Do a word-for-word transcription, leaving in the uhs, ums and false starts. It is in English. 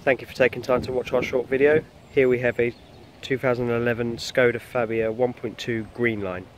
Thank you for taking time to watch our short video. Here we have a two thousand eleven Skoda Fabia one point two Green Line.